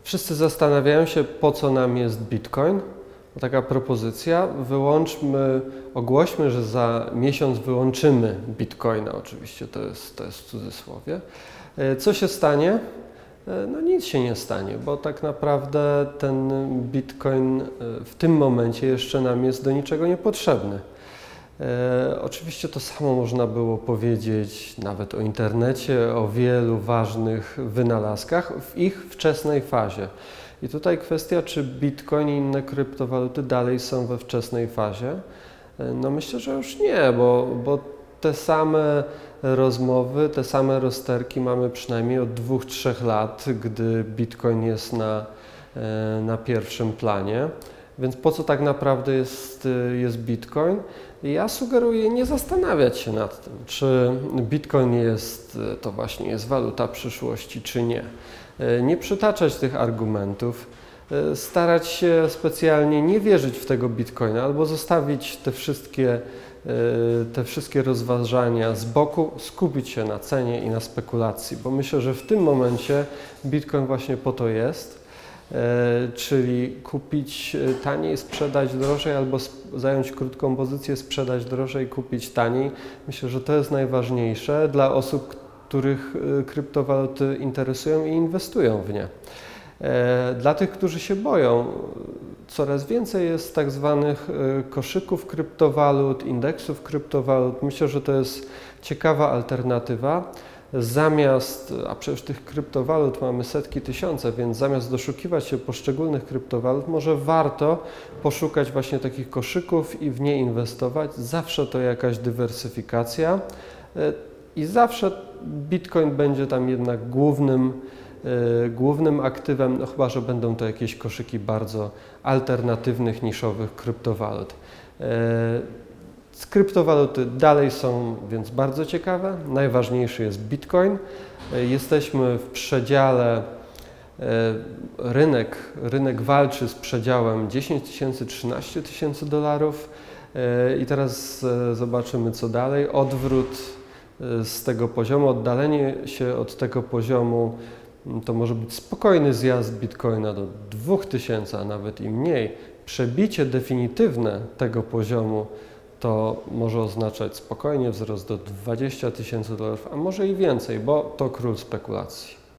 Wszyscy zastanawiają się, po co nam jest Bitcoin. Taka propozycja, ogłośmy, że za miesiąc wyłączymy Bitcoina, oczywiście to jest w cudzysłowie. Co się stanie? No nic się nie stanie, bo tak naprawdę ten Bitcoin w tym momencie jeszcze nam jest do niczego niepotrzebny. Oczywiście to samo można było powiedzieć nawet o internecie, o wielu ważnych wynalazkach w ich wczesnej fazie. I tutaj kwestia, czy Bitcoin i inne kryptowaluty dalej są we wczesnej fazie? No myślę, że już nie, bo te same rozmowy, te same rozterki mamy przynajmniej od 2-3 lat, gdy Bitcoin jest na pierwszym planie. Więc po co tak naprawdę jest Bitcoin? Ja sugeruję nie zastanawiać się nad tym, czy Bitcoin to właśnie jest waluta przyszłości, czy nie. Nie przytaczać tych argumentów, starać się specjalnie nie wierzyć w tego Bitcoina albo zostawić te wszystkie rozważania z boku, skupić się na cenie i na spekulacji, bo myślę, że w tym momencie Bitcoin właśnie po to jest, czyli kupić taniej, sprzedać drożej albo zająć krótką pozycję, sprzedać drożej, kupić taniej. Myślę, że to jest najważniejsze dla osób, których kryptowaluty interesują i inwestują w nie. Dla tych, którzy się boją, coraz więcej jest tak zwanych koszyków kryptowalut, indeksów kryptowalut. Myślę, że to jest ciekawa alternatywa. A przecież tych kryptowalut mamy setki, tysiące, więc zamiast doszukiwać się poszczególnych kryptowalut, może warto poszukać właśnie takich koszyków i w nie inwestować. Zawsze to jakaś dywersyfikacja i zawsze Bitcoin będzie tam jednak głównym aktywem, no chyba że będą to jakieś koszyki bardzo alternatywnych, niszowych kryptowalut. Kryptowaluty dalej są więc bardzo ciekawe. Najważniejszy jest Bitcoin. Jesteśmy w przedziale, rynek walczy z przedziałem 10 tysięcy, 13 tysięcy dolarów. I teraz zobaczymy, co dalej. Odwrót z tego poziomu, oddalenie się od tego poziomu, to może być spokojny zjazd Bitcoina do 2000, a nawet i mniej. Przebicie definitywne tego poziomu to może oznaczać spokojnie wzrost do 20 tysięcy dolarów, a może i więcej, bo to król spekulacji.